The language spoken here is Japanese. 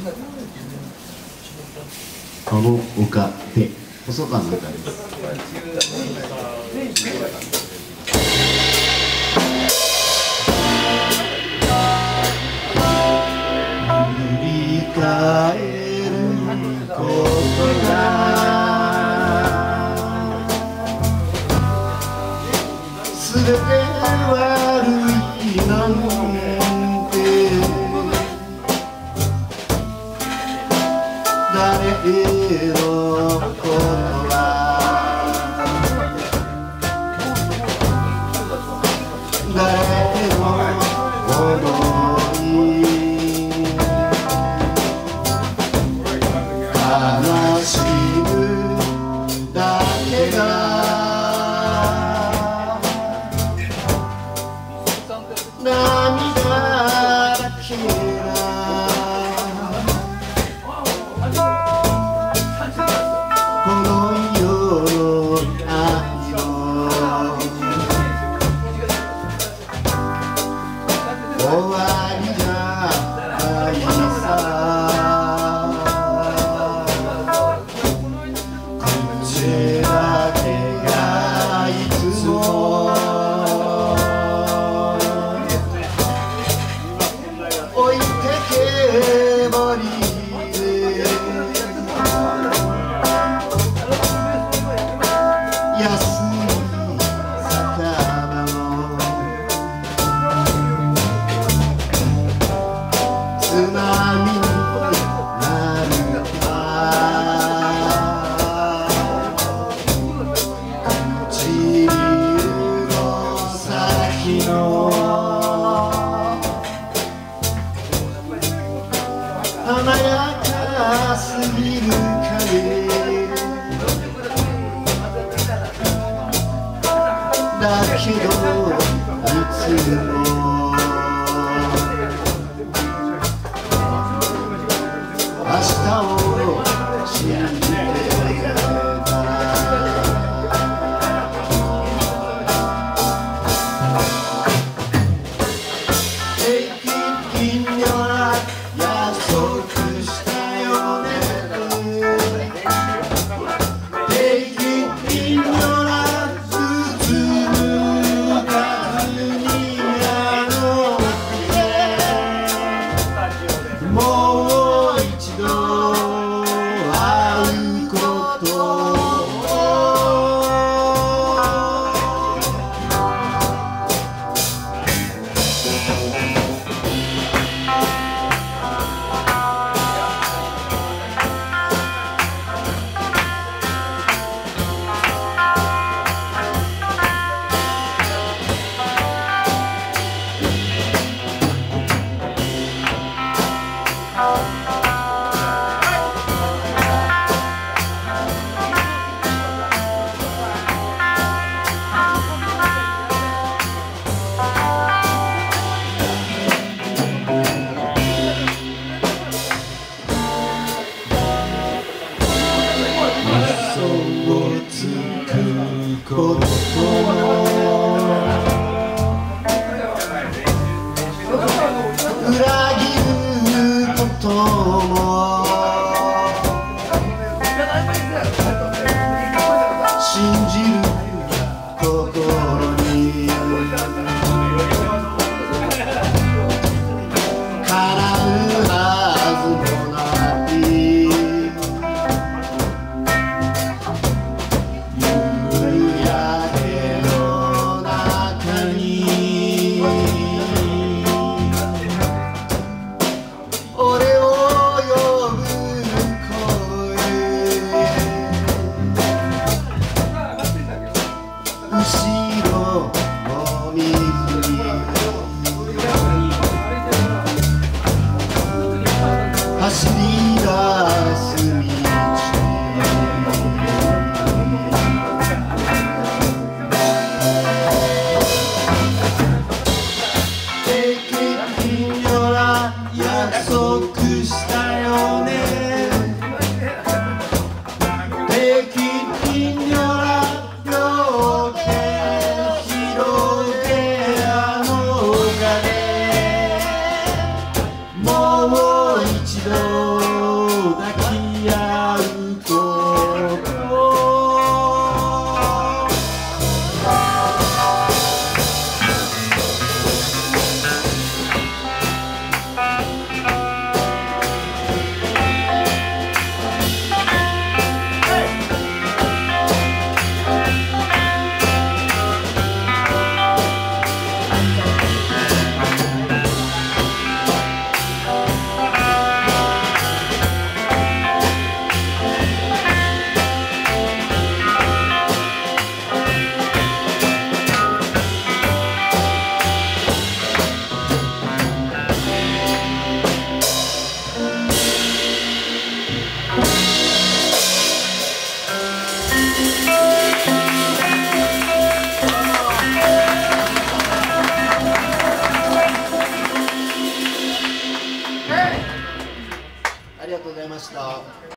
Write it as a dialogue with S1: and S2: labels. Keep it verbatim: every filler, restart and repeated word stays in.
S1: この丘で細川の歌です。振り返ることがすべて悪いなんて誰のことは誰の想い悲しむだけが涙だけがこの世の愛を終わりじゃないさ口だけがいつも置いてけぼりで安い魚の津波になるか唇の先の華やかすぎる影だけどいつも明日を信じてたTake it in your heart約束したよねTake it in your heart包む数にあの手もう一度会うこと嘘をつくことも裏切ることも信じる心に叶うはずもない夕焼けの中に俺を呼ぶ声後ろを見ずに走り出す道Take it in your heart約束したよねTake it in your heart両手広げあの丘でもう一度りがとうございました。